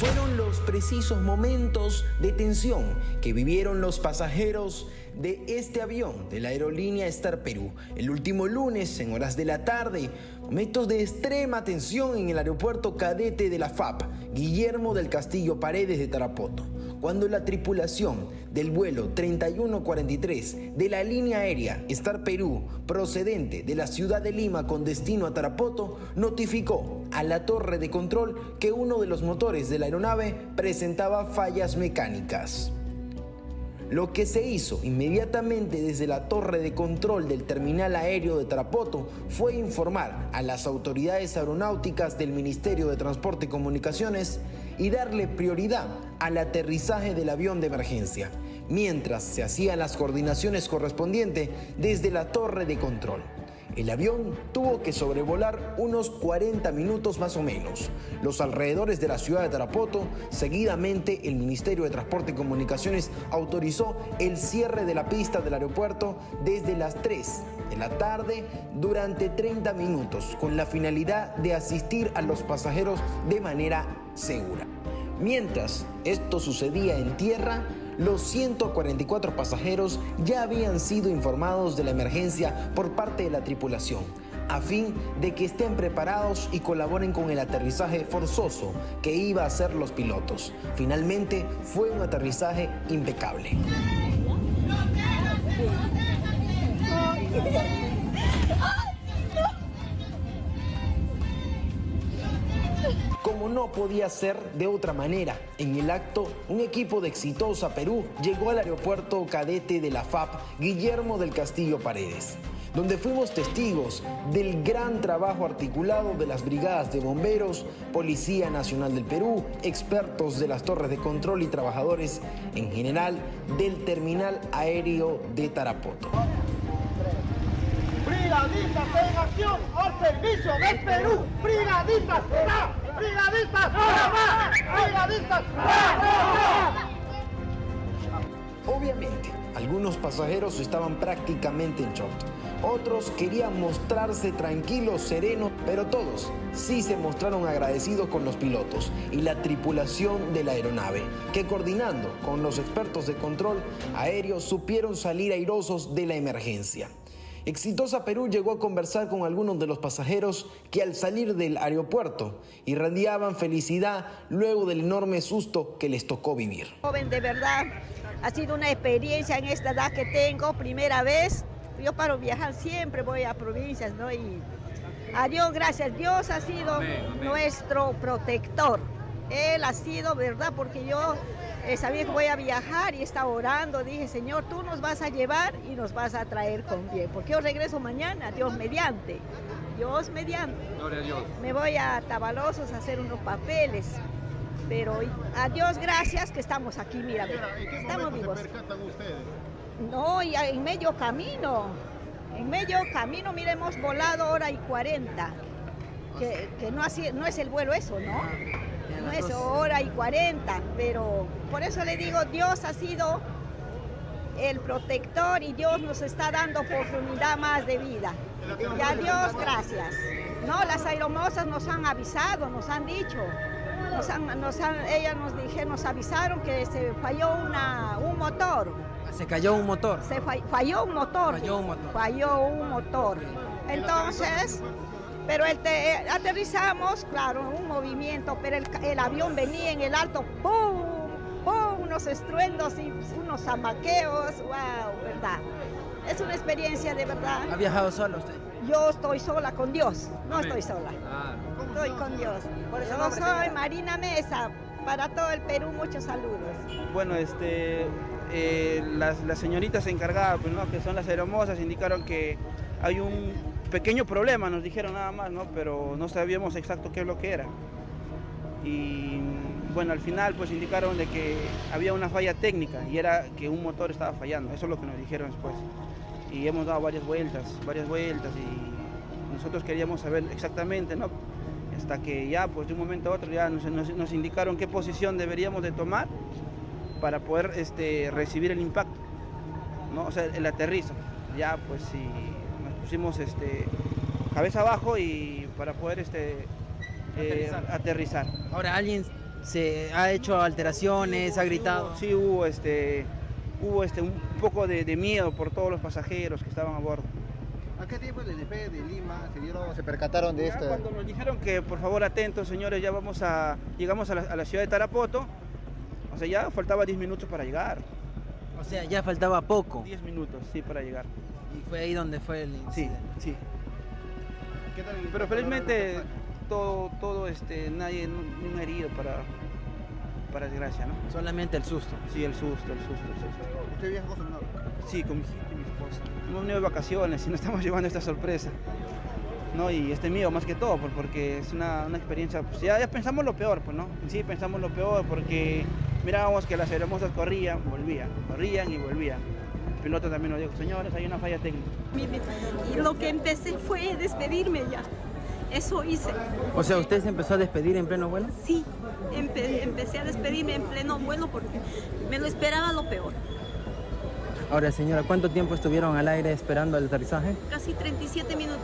Fueron los precisos momentos de tensión que vivieron los pasajeros de este avión de la aerolínea Star Perú el último lunes en horas de la tarde. Momentos de extrema tensión en el aeropuerto cadete de la FAP Guillermo del Castillo Paredes de Tarapoto, cuando la tripulación del vuelo 3143 de la línea aérea Star Perú, procedente de la ciudad de Lima con destino a Tarapoto, notificó a la torre de control que uno de los motores de la aeronave presentaba fallas mecánicas. Lo que se hizo inmediatamente desde la torre de control del terminal aéreo de Tarapoto fue informar a las autoridades aeronáuticas del Ministerio de Transporte y Comunicaciones y darle prioridad al aterrizaje del avión de emergencia, mientras se hacían las coordinaciones correspondientes desde la torre de control. El avión tuvo que sobrevolar unos 40 minutos más o menos los alrededores de la ciudad de Tarapoto. Seguidamente, el Ministerio de Transporte y Comunicaciones autorizó el cierre de la pista del aeropuerto desde las 3 de la tarde durante 30 minutos, con la finalidad de asistir a los pasajeros de manera segura. Mientras esto sucedía en tierra, los 144 pasajeros ya habían sido informados de la emergencia por parte de la tripulación, a fin de que estén preparados y colaboren con el aterrizaje forzoso que iba a hacer los pilotos. Finalmente fue un aterrizaje impecable. Como no podía ser de otra manera, en el acto, un equipo de Exitosa Perú llegó al aeropuerto cadete de la FAP Guillermo del Castillo Paredes, donde fuimos testigos del gran trabajo articulado de las brigadas de bomberos, Policía Nacional del Perú, expertos de las torres de control y trabajadores en general del terminal aéreo de Tarapoto. ¡Brigadistas en acción al servicio del Perú! ¡Brigadistas! ¡Ah! ¡Brigadistas! ¡Ah! ¡Brigadistas! ¡Ah! Obviamente, algunos pasajeros estaban prácticamente en shock. Otros querían mostrarse tranquilos, serenos, pero todos sí se mostraron agradecidos con los pilotos y la tripulación de la aeronave, que coordinando con los expertos de control aéreo supieron salir airosos de la emergencia. Exitosa Perú llegó a conversar con algunos de los pasajeros que al salir del aeropuerto irradiaban felicidad luego del enorme susto que les tocó vivir. Joven, de verdad, ha sido una experiencia en esta edad que tengo, primera vez. Yo para viajar siempre voy a provincias, ¿no? Y a Dios, gracias, Dios ha sido nuestro protector. Él ha sido, ¿verdad? Porque yo sabía que voy a viajar y estaba orando. Dije, Señor, tú nos vas a llevar y nos vas a traer con bien. Porque yo regreso mañana, Dios mediante. Dios mediante. Gloria a Dios. Me voy a Tabalosos a hacer unos papeles. Pero a Dios gracias que estamos aquí, mira. Estamos vivos. ¿Se percatan ustedes? No, ya en medio camino. En medio camino, mira, hemos volado 1:40. Que no es el vuelo eso, ¿no? No es 1:40, pero por eso le digo, Dios ha sido el protector y Dios nos está dando oportunidad más de vida. Y a Dios gracias. No, las aeromosas nos han avisado, nos han dicho, ellas nos avisaron que se falló un motor. ¿Se cayó un motor? Falló un motor. Falló un motor. Entonces, pero aterrizamos, claro, un movimiento, pero el avión venía en el alto, ¡pum! ¡Pum! Unos estruendos y unos zamaqueos, ¡wow! ¿Verdad? Es una experiencia de verdad. ¿Ha viajado sola usted? Yo estoy sola con Dios, no Amén. estoy sola. Estoy con Dios. Yo soy Marina Mesa, para todo el Perú, muchos saludos. Bueno, las señoritas encargadas, pues, ¿no?, que son las aeromosas, indicaron que hay un pequeño problema, nos dijeron nada más, ¿no?, pero no sabíamos exacto qué es lo que era. Y bueno, al final pues indicaron de que había una falla técnica y era que un motor estaba fallando, eso es lo que nos dijeron después. Y hemos dado varias vueltas y nosotros queríamos saber exactamente, ¿no?, hasta que ya pues de un momento a otro ya nos indicaron qué posición deberíamos de tomar para poder recibir el impacto, ¿no?, o sea, el aterrizo. Ya pues sí, nos pusimos cabeza abajo y para poder aterrizar. Ahora, ¿alguien ¿Se ha hecho alteraciones, ha gritado? Sí, hubo un poco de miedo por todos los pasajeros que estaban a bordo. ¿A qué tiempo el DNP de Lima se percataron de esto? Cuando nos dijeron que por favor atentos señores, ya llegamos a la ciudad de Tarapoto, o sea, ya faltaba 10 minutos para llegar. O sea, ya faltaba poco. 10 minutos, sí, para llegar. Y fue ahí donde fue el Sí, incidente. sí. ¿Qué tal Pero felizmente todo nadie, ningún herido para desgracia, ¿no? Solamente el susto. Sí, el susto. ¿Usted viaja con su menor? Sí, con mi hijita y mi esposa. Hemos venido de vacaciones y nos estamos llevando esta sorpresa. ¿No? Y este miedo más que todo, porque es una experiencia, pues ya pensamos lo peor, pues, ¿no? Sí, pensamos lo peor porque mirábamos que las aeromosas corrían y volvían. El piloto también nos dijo, señores, hay una falla técnica. Y lo que empecé fue despedirme ya. Eso hice. O sea, ¿usted se empezó a despedir en pleno vuelo? Sí, empecé a despedirme en pleno vuelo porque me lo esperaba lo peor. Ahora, señora, ¿cuánto tiempo estuvieron al aire esperando el aterrizaje? Casi 37 minutos.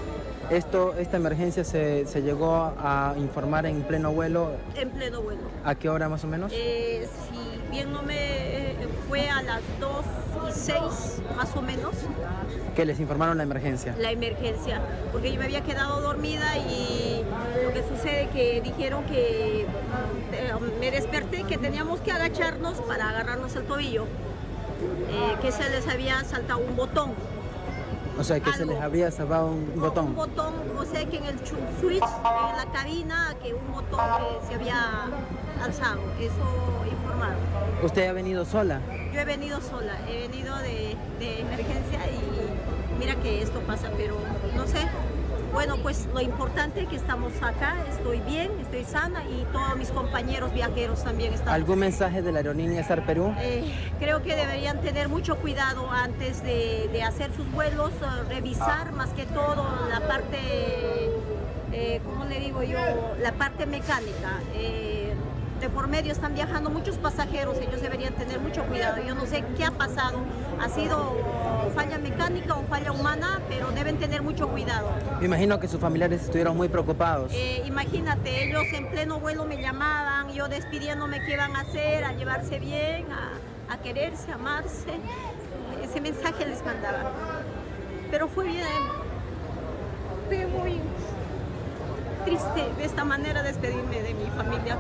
¿Esta emergencia se llegó a informar en pleno vuelo? En pleno vuelo. ¿A qué hora más o menos? Si bien no me fue a las 2:06 más o menos. ¿Que les informaron la emergencia? La emergencia, porque yo me había quedado dormida y lo que sucede que dijeron que me desperté, que teníamos que agacharnos para agarrarnos el tobillo, que se les había saltado un botón. O sea, que se les había salvado un botón. Un botón, o sea, que en el switch, en la cabina, que un botón que se había alzado, eso informaron. ¿Usted ha venido sola? Yo he venido sola, he venido de emergencia y mira que esto pasa, pero no sé. Bueno, pues lo importante es que estamos acá, estoy bien, estoy sana y todos mis compañeros viajeros también están. ¿Algún mensaje de la aerolínea Star Perú? Creo que deberían tener mucho cuidado antes de hacer sus vuelos, revisar más que todo la parte, ¿cómo le digo yo? La parte mecánica. De por medio están viajando muchos pasajeros, ellos deberían tener mucho cuidado. Yo no sé qué ha pasado, ha sido falla mecánica o falla humana, pero deben tener mucho cuidado. Me imagino que sus familiares estuvieron muy preocupados. Imagínate, ellos en pleno vuelo me llamaban, yo despidiéndome qué iban a hacer, a llevarse bien, a quererse, a amarse. Ese mensaje les mandaba. Pero fue bien, fue muy triste de esta manera despedirme de mi familia.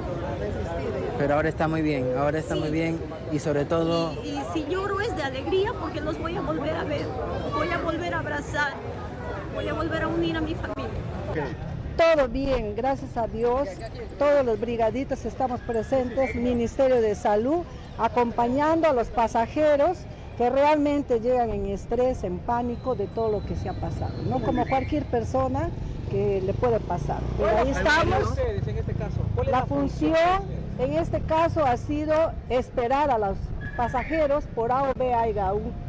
Pero ahora está muy bien, ahora está muy bien y sobre todo... Y si lloro es de alegría porque los voy a volver a ver, voy a volver a abrazar, voy a volver a unir a mi familia. Todo bien, gracias a Dios. Todos los brigaditas estamos presentes, Ministerio de Salud, acompañando a los pasajeros que realmente llegan en estrés, en pánico de todo lo que se ha pasado, ¿no? Como cualquier persona que le puede pasar. Pero ahí estamos. La función en este caso ha sido esperar a los pasajeros, por A o B haya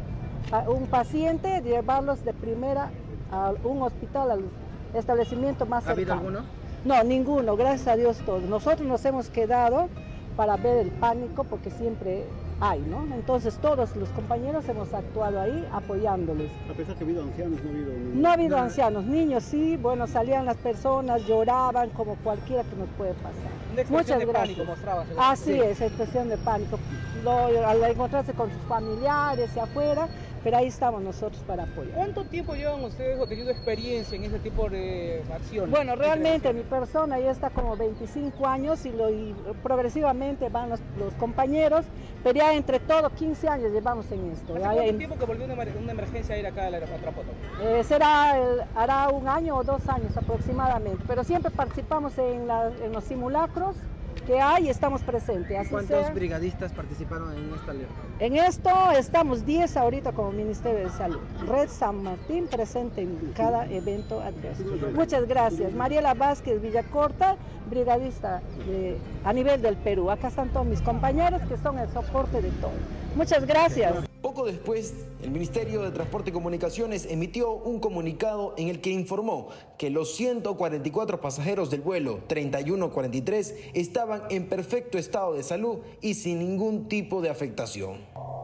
un paciente, llevarlos de primera a un hospital, al establecimiento más cercano. ¿Ha habido alguno? No, ninguno, gracias a Dios todos. Nosotros nos hemos quedado para ver el pánico porque siempre hay, ¿no? Entonces todos los compañeros hemos actuado ahí apoyándoles. A pesar que ha habido ancianos, no ha habido niños. No ha habido ancianos, niños sí, bueno, salían las personas, lloraban como cualquiera que nos puede pasar. Muchas gracias. Así es, expresión de pánico. Al encontrarse con sus familiares y afuera, pero ahí estamos nosotros para apoyar. ¿Cuánto tiempo llevan ustedes o teniendo experiencia en ese tipo de acciones? Bueno, realmente mi persona ya está como 25 años y progresivamente van los compañeros, pero ya entre todos 15 años llevamos en esto. ¿Hace cuánto tiempo que volvió una emergencia a ir acá al aeropuerto Tarapoto? Hará 1 año o 2 años aproximadamente, pero siempre participamos en los simulacros que hay y estamos presentes. Así ¿Cuántos brigadistas participaron en esta alerta? En esto estamos 10 ahorita como Ministerio de Salud. Red San Martín presente en cada evento adverso. Muchas gracias. Mariela Vázquez Villacorta, brigadista a nivel del Perú. Acá están todos mis compañeros que son el soporte de todo. Muchas gracias. Poco después, el Ministerio de Transporte y Comunicaciones emitió un comunicado en el que informó que los 144 pasajeros del vuelo 3143 estaban en perfecto estado de salud y sin ningún tipo de afectación.